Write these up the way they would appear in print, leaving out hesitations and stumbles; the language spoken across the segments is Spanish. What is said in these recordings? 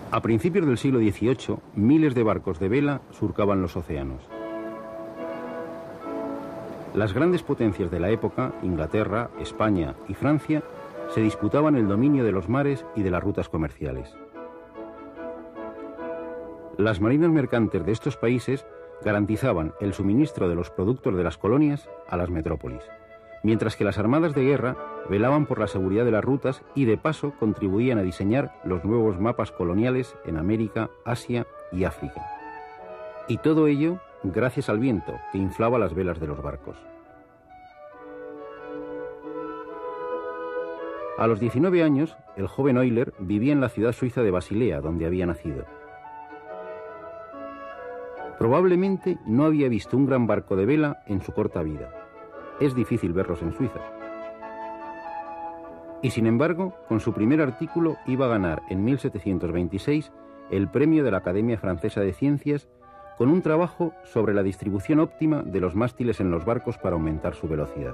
A principios del siglo XVIII, miles de barcos de vela surcaban los océanos. Las grandes potencias de la época, Inglaterra, España y Francia, se disputaban el dominio de los mares y de las rutas comerciales. Las marinas mercantes de estos países garantizaban el suministro de los productos de las colonias a las metrópolis, mientras que las armadas de guerra velaban por la seguridad de las rutas y de paso contribuían a diseñar los nuevos mapas coloniales en América, Asia y África. Y todo ello gracias al viento que inflaba las velas de los barcos. A los 19 años, el joven Euler vivía en la ciudad suiza de Basilea, donde había nacido. Probablemente no había visto un gran barco de vela en su corta vida. Es difícil verlos en Suiza. Y sin embargo, con su primer artículo iba a ganar en 1726 el premio de la Academia Francesa de Ciencias con un trabajo sobre la distribución óptima de los mástiles en los barcos para aumentar su velocidad.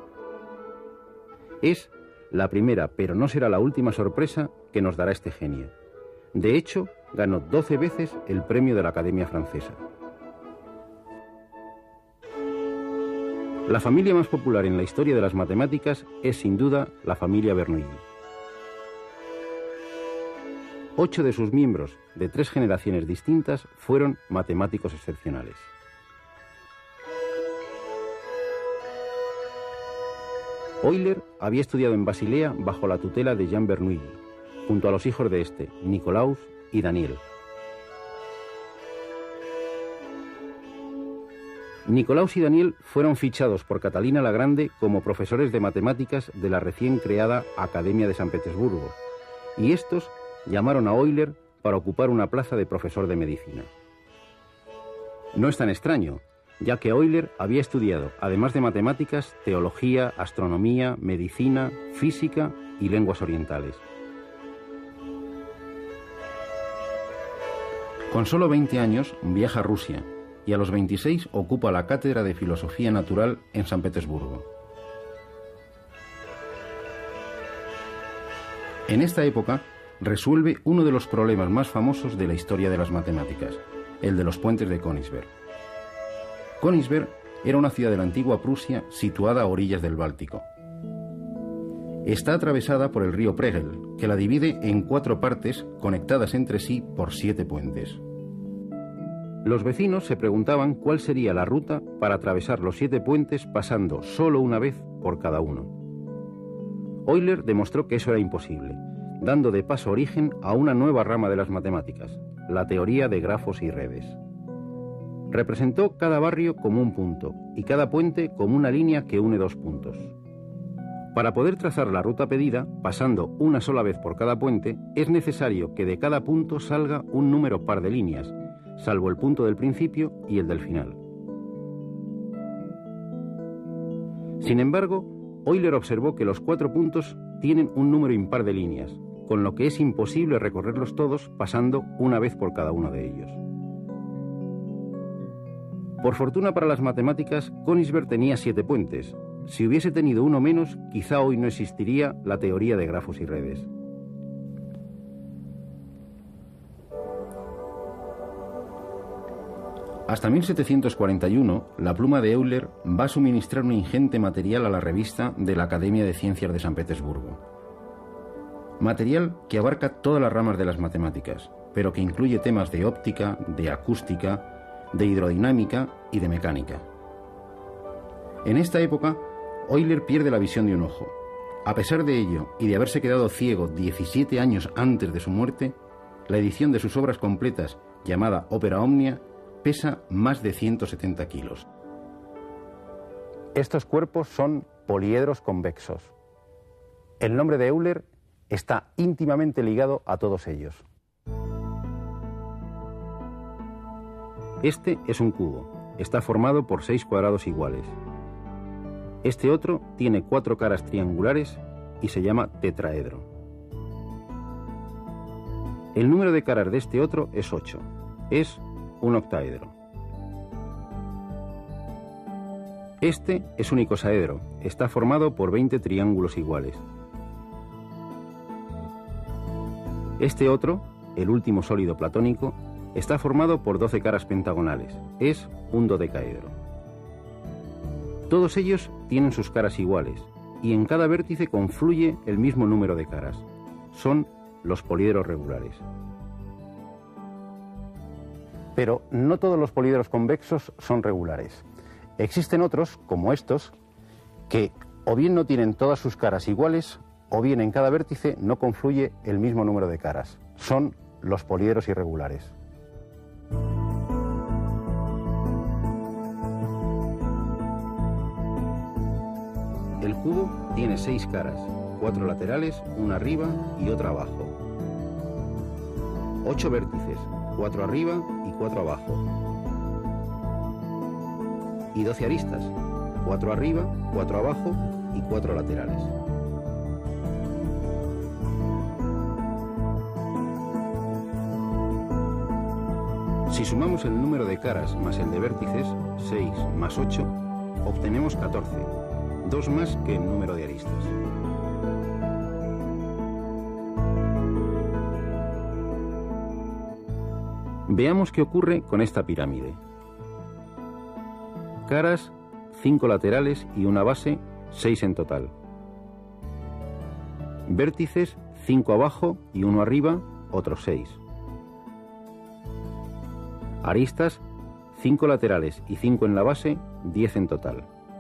Es la primera, pero no será la última sorpresa que nos dará este genio. De hecho, ganó 12 veces el premio de la Academia Francesa. La familia más popular en la historia de las matemáticas es sin duda la familia Bernoulli. 8 de sus miembros, de 3 generaciones distintas, fueron matemáticos excepcionales. Euler había estudiado en Basilea bajo la tutela de Jean Bernoulli, junto a los hijos de este, Nicolaus y Daniel. Nicolaus y Daniel fueron fichados por Catalina la Grande como profesores de matemáticas de la recién creada Academia de San Petersburgo, y estos llamaron a Euler para ocupar una plaza de profesor de medicina. No es tan extraño, ya que Euler había estudiado, además de matemáticas, teología, astronomía, medicina, física y lenguas orientales. Con solo 20 años viaja a Rusia, y a los 26 ocupa la cátedra de Filosofía Natural en San Petersburgo. En esta época resuelve uno de los problemas más famosos de la historia de las matemáticas, el de los puentes de Königsberg. Königsberg era una ciudad de la antigua Prusia situada a orillas del Báltico. Está atravesada por el río Pregel, que la divide en 4 partes conectadas entre sí por 7 puentes. Los vecinos se preguntaban cuál sería la ruta para atravesar los 7 puentes pasando solo una vez por cada uno. Euler demostró que eso era imposible, dando de paso origen a una nueva rama de las matemáticas, la teoría de grafos y redes. Representó cada barrio como un punto y cada puente como una línea que une 2 puntos. Para poder trazar la ruta pedida, pasando una sola vez por cada puente, es necesario que de cada punto salga un número par de líneas, salvo el punto del principio y el del final. Sin embargo, Euler observó que los 4 puntos tienen un número impar de líneas, con lo que es imposible recorrerlos todos pasando una vez por cada uno de ellos. Por fortuna para las matemáticas, Königsberg tenía 7 puentes. Si hubiese tenido uno menos, quizá hoy no existiría la teoría de grafos y redes. Hasta 1741, la pluma de Euler va a suministrar un ingente material a la revista de la Academia de Ciencias de San Petersburgo. Material que abarca todas las ramas de las matemáticas, pero que incluye temas de óptica, de acústica, de hidrodinámica y de mecánica. En esta época, Euler pierde la visión de un ojo. A pesar de ello, y de haberse quedado ciego 17 años antes de su muerte, la edición de sus obras completas, llamada Opera Omnia, pesa más de 170 kilos. Estos cuerpos son poliedros convexos. El nombre de Euler está íntimamente ligado a todos ellos. Este es un cubo. Está formado por 6 cuadrados iguales. Este otro tiene 4 caras triangulares y se llama tetraedro. El número de caras de este otro es 8. Es un octaedro. Este es un icosaedro. Está formado por 20 triángulos iguales. Este otro el último sólido platónico, está formado por 12 caras pentagonales. Es un dodecaedro. Todos ellos tienen sus caras iguales, y en cada vértice confluye el mismo número de caras. Son los poliedros regulares. Pero no todos los poliedros convexos son regulares. Existen otros, como estos, que o bien no tienen todas sus caras iguales, o bien en cada vértice no confluye el mismo número de caras. Son los poliedros irregulares. El cubo tiene 6 caras, 4 laterales, una arriba y otra abajo. 8 vértices, 4 arriba y 4 abajo. Y 12 aristas, 4 arriba, 4 abajo y 4 laterales. Si sumamos el número de caras más el de vértices, 6 más 8, obtenemos 14, 2 más que el número de aristas. Veamos qué ocurre con esta pirámide. Caras, 5 laterales y una base, 6 en total. Vértices, 5 abajo y 1 arriba, otros 6. Aristas, 5 laterales y 5 en la base, 10 en total.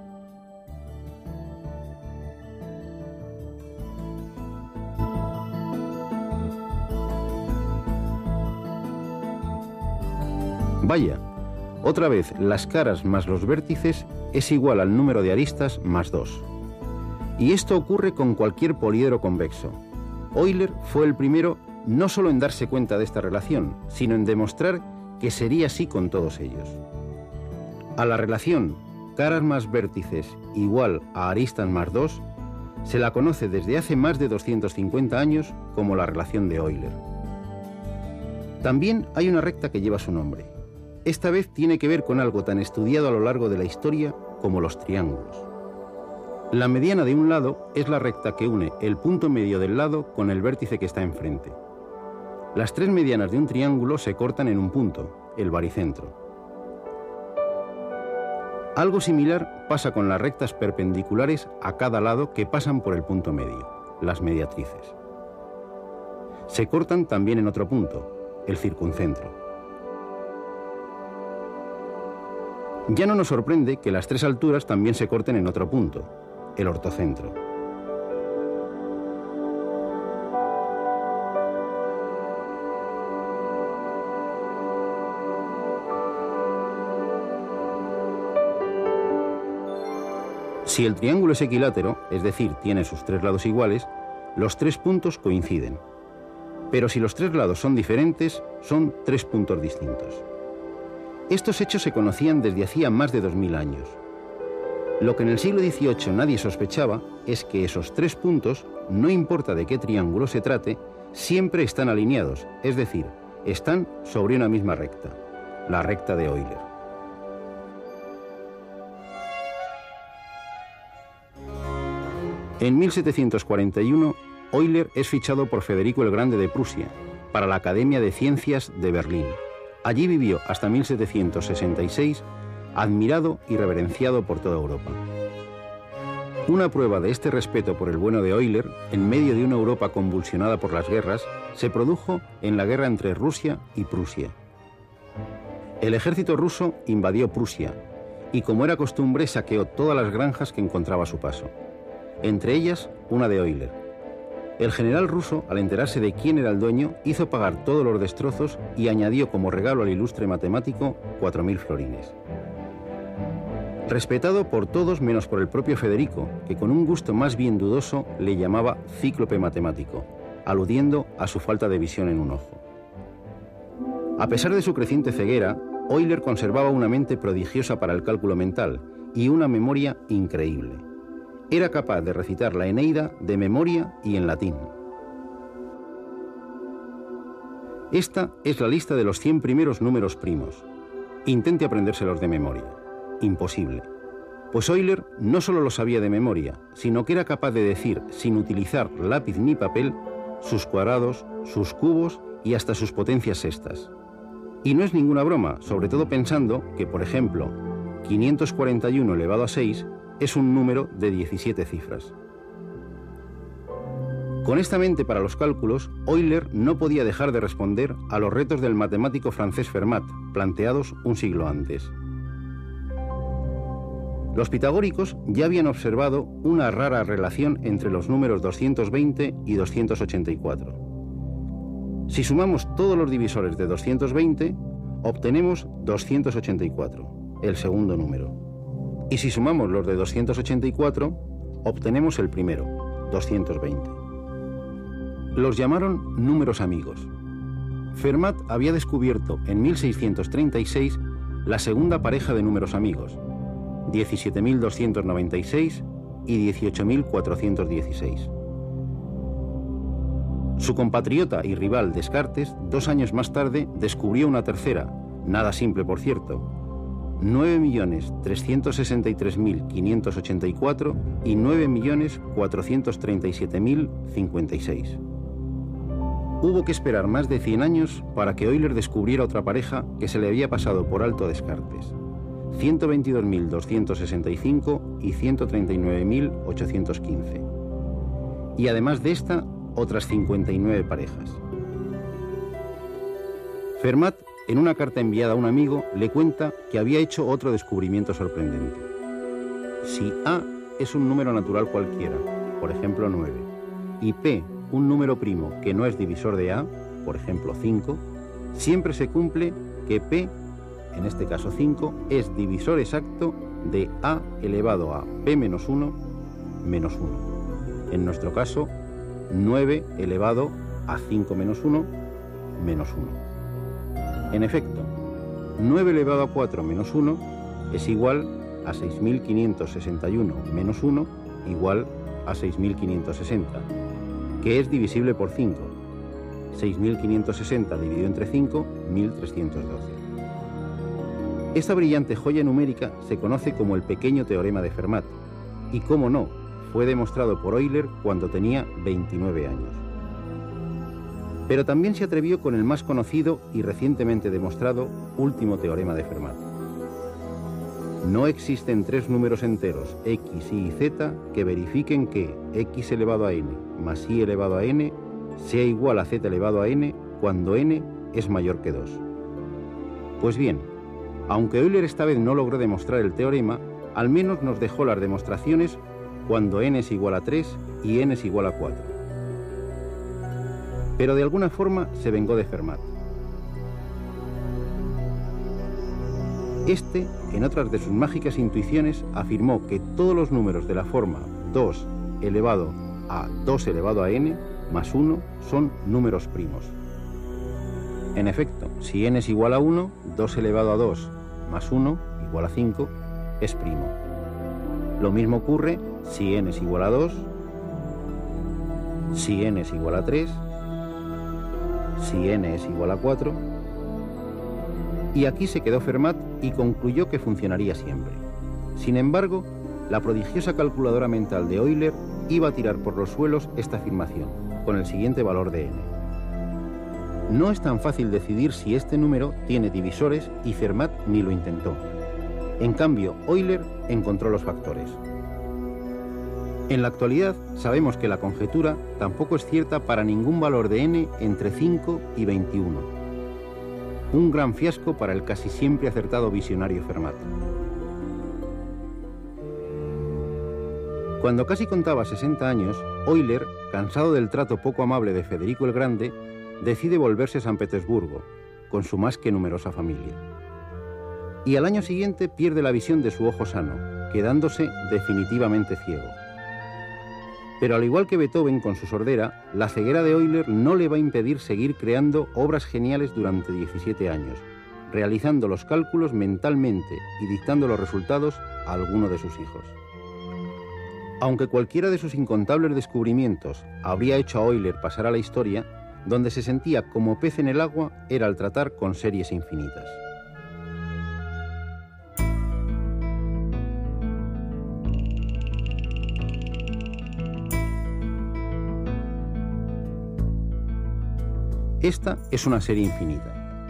Vaya, otra vez las caras más los vértices es igual al número de aristas más 2. Y esto ocurre con cualquier poliedro convexo. Euler fue el primero no solo en darse cuenta de esta relación, sino en demostrar que sería así con todos ellos. A la relación caras más vértices igual a aristas más 2 se la conoce desde hace más de 250 años como la relación de Euler. También hay una recta que lleva su nombre. Esta vez tiene que ver con algo tan estudiado a lo largo de la historia como los triángulos. La mediana de un lado es la recta que une el punto medio del lado con el vértice que está enfrente. Las 3 medianas de un triángulo se cortan en un punto, el baricentro. Algo similar pasa con las rectas perpendiculares a cada lado que pasan por el punto medio, las mediatrices. Se cortan también en otro punto, el circuncentro. Ya no nos sorprende que las 3 alturas también se corten en otro punto, el ortocentro. Si el triángulo es equilátero, es decir, tiene sus 3 lados iguales, los 3 puntos coinciden. Pero si los 3 lados son diferentes, son 3 puntos distintos. Estos hechos se conocían desde hacía más de 2000 años. Lo que en el siglo XVIII nadie sospechaba es que esos 3 puntos, no importa de qué triángulo se trate, siempre están alineados, es decir, están sobre una misma recta, la recta de Euler. En 1741, Euler es fichado por Federico el Grande de Prusia para la Academia de Ciencias de Berlín. Allí vivió hasta 1766, admirado y reverenciado por toda Europa. Una prueba de este respeto por el bueno de Euler, en medio de una Europa convulsionada por las guerras, se produjo en la guerra entre Rusia y Prusia. El ejército ruso invadió Prusia y, como era costumbre, saqueó todas las granjas que encontraba a su paso, entre ellas una de Euler. El general ruso, al enterarse de quién era el dueño, hizo pagar todos los destrozos y añadió como regalo al ilustre matemático 4000 florines. Respetado por todos menos por el propio Federico, que con un gusto más bien dudoso le llamaba cíclope matemático, aludiendo a su falta de visión en un ojo. A pesar de su creciente ceguera, Euler conservaba una mente prodigiosa para el cálculo mental y una memoria increíble. Era capaz de recitar la Eneida de memoria y en latín. Esta es la lista de los 100 primeros números primos. Intente aprendérselos de memoria. Imposible. Pues Euler no solo lo sabía de memoria, sino que era capaz de decir, sin utilizar lápiz ni papel, sus cuadrados, sus cubos y hasta sus potencias sextas. Y no es ninguna broma, sobre todo pensando que, por ejemplo, 541 elevado a 6 es un número de 17 cifras. Con esta mente para los cálculos, Euler no podía dejar de responder a los retos del matemático francés Fermat, planteados un siglo antes. Los pitagóricos ya habían observado una rara relación entre los números 220 y 284. Si sumamos todos los divisores de 220, obtenemos 284, el segundo número. Y si sumamos los de 284, obtenemos el primero, 220. Los llamaron números amigos. Fermat había descubierto en 1636 la segunda pareja de números amigos, 17.296 y 18.416. Su compatriota y rival Descartes, 2 años más tarde, descubrió una tercera, nada simple por cierto, 9.363.584 y 9.437.056. Hubo que esperar más de 100 años para que Euler descubriera otra pareja que se le había pasado por alto a Descartes, 122.265 y 139.815. Y además de esta, otras 59 parejas. Fermat, en una carta enviada a un amigo, le cuenta que había hecho otro descubrimiento sorprendente. Si A es un número natural cualquiera, por ejemplo 9, y P un número primo que no es divisor de A, por ejemplo 5, siempre se cumple que P, en este caso 5, es divisor exacto de A elevado a P menos 1 menos 1. En nuestro caso, 9 elevado a 5 menos 1 menos 1. En efecto, 9 elevado a 4 menos 1 es igual a 6.561 menos 1 igual a 6.560, que es divisible por 5. 6.560 dividido entre 5, 1.312. Esta brillante joya numérica se conoce como el pequeño teorema de Fermat, y cómo no, fue demostrado por Euler cuando tenía 29 años. Pero también se atrevió con el más conocido y recientemente demostrado último teorema de Fermat. No existen 3 números enteros, x, y y z, que verifiquen que x elevado a n más y elevado a n sea igual a z elevado a n cuando n es mayor que 2. Pues bien, aunque Euler esta vez no logró demostrar el teorema, al menos nos dejó las demostraciones cuando n es igual a 3 y n es igual a 4. Pero de alguna forma se vengó de Fermat. Este, en otras de sus mágicas intuiciones, afirmó que todos los números de la forma 2 elevado a 2 elevado a n más 1 son números primos. En efecto, si n es igual a 1, 2 elevado a 2 más 1 igual a 5 es primo. Lo mismo ocurre si n es igual a 2, si n es igual a 3, si n es igual a 4, y aquí se quedó Fermat y concluyó que funcionaría siempre. Sin embargo, la prodigiosa calculadora mental de Euler iba a tirar por los suelos esta afirmación, con el siguiente valor de n. No es tan fácil decidir si este número tiene divisores y Fermat ni lo intentó. En cambio, Euler encontró los factores. En la actualidad sabemos que la conjetura tampoco es cierta para ningún valor de n entre 5 y 21. Un gran fiasco para el casi siempre acertado visionario Fermat. Cuando casi contaba 60 años, Euler, cansado del trato poco amable de Federico el Grande, decide volverse a San Petersburgo, con su más que numerosa familia. Y al año siguiente pierde la visión de su ojo sano, quedándose definitivamente ciego. Pero al igual que Beethoven con su sordera, la ceguera de Euler no le va a impedir seguir creando obras geniales durante 17 años, realizando los cálculos mentalmente y dictando los resultados a alguno de sus hijos. Aunque cualquiera de sus incontables descubrimientos habría hecho a Euler pasar a la historia, donde se sentía como pez en el agua era al tratar con series infinitas. Esta es una serie infinita.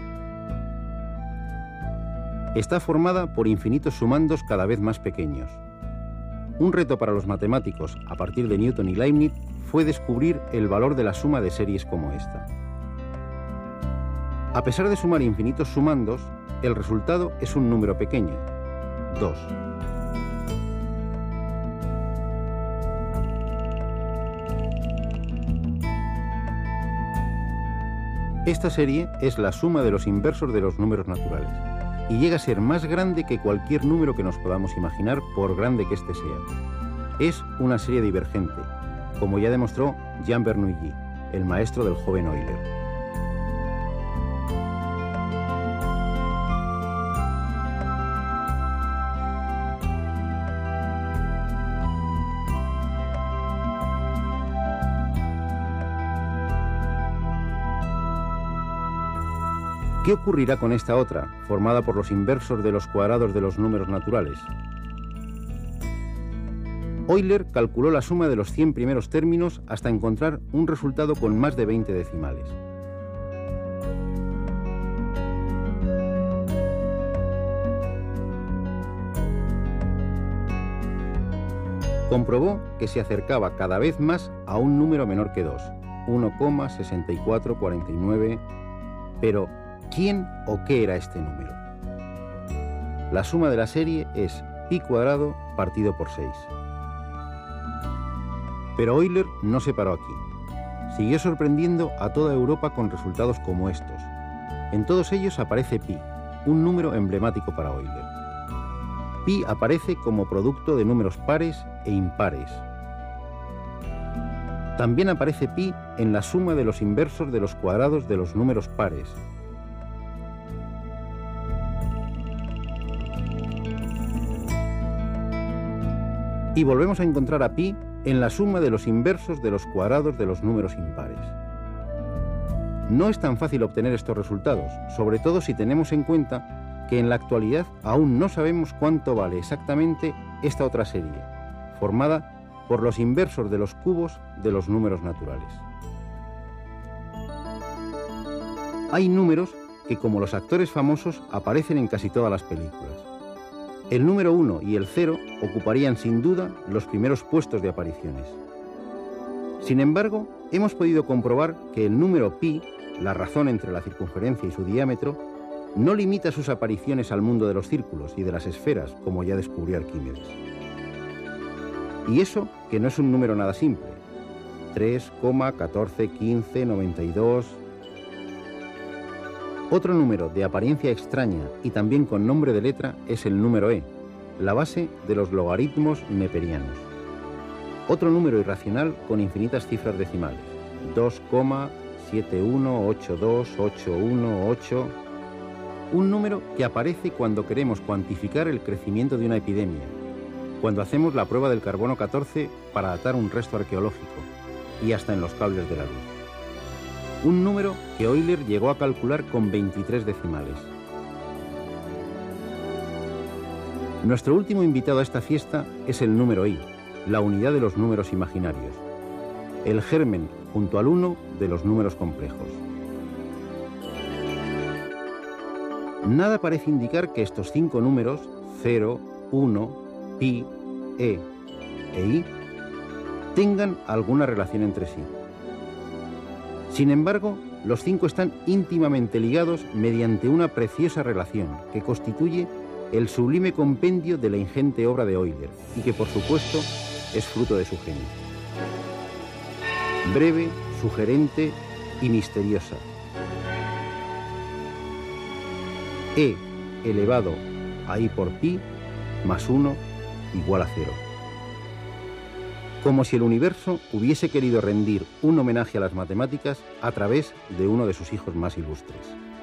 Está formada por infinitos sumandos cada vez más pequeños. Un reto para los matemáticos a partir de Newton y Leibniz fue descubrir el valor de la suma de series como esta. A pesar de sumar infinitos sumandos, el resultado es un número pequeño, 2. Esta serie es la suma de los inversos de los números naturales y llega a ser más grande que cualquier número que nos podamos imaginar, por grande que éste sea. Es una serie divergente, como ya demostró Jean Bernoulli, el maestro del joven Euler. ¿Qué ocurrirá con esta otra, formada por los inversos de los cuadrados de los números naturales? Euler calculó la suma de los 100 primeros términos hasta encontrar un resultado con más de 20 decimales. Comprobó que se acercaba cada vez más a un número menor que 2, 1,6449, pero ¿quién o qué era este número? La suma de la serie es pi cuadrado partido por 6. Pero Euler no se paró aquí. Siguió sorprendiendo a toda Europa con resultados como estos. En todos ellos aparece pi, un número emblemático para Euler. Pi aparece como producto de números pares e impares. También aparece pi en la suma de los inversos de los cuadrados de los números pares. Y volvemos a encontrar a pi en la suma de los inversos de los cuadrados de los números impares. No es tan fácil obtener estos resultados, sobre todo si tenemos en cuenta que en la actualidad aún no sabemos cuánto vale exactamente esta otra serie, formada por los inversos de los cubos de los números naturales. Hay números que, como los actores famosos, aparecen en casi todas las películas. El número 1 y el 0 ocuparían sin duda los primeros puestos de apariciones. Sin embargo, hemos podido comprobar que el número pi, la razón entre la circunferencia y su diámetro, no limita sus apariciones al mundo de los círculos y de las esferas, como ya descubrió Arquímedes. Y eso que no es un número nada simple. 3, 14, 15, 92... Otro número de apariencia extraña y también con nombre de letra es el número e, la base de los logaritmos neperianos. Otro número irracional con infinitas cifras decimales, 2,71828188, un número que aparece cuando queremos cuantificar el crecimiento de una epidemia, cuando hacemos la prueba del carbono 14 para datar un resto arqueológico y hasta en los cables de la luz. Un número que Euler llegó a calcular con 23 decimales. Nuestro último invitado a esta fiesta es el número i, la unidad de los números imaginarios, el germen junto al 1 de los números complejos. Nada parece indicar que estos 5 números, 0, 1, pi, e i, tengan alguna relación entre sí. Sin embargo, los 5 están íntimamente ligados mediante una preciosa relación que constituye el sublime compendio de la ingente obra de Euler y que, por supuesto, es fruto de su genio. Breve, sugerente y misteriosa. E elevado a i por pi más 1 igual a 0. Como si el universo hubiese querido rendir un homenaje a las matemáticas a través de uno de sus hijos más ilustres.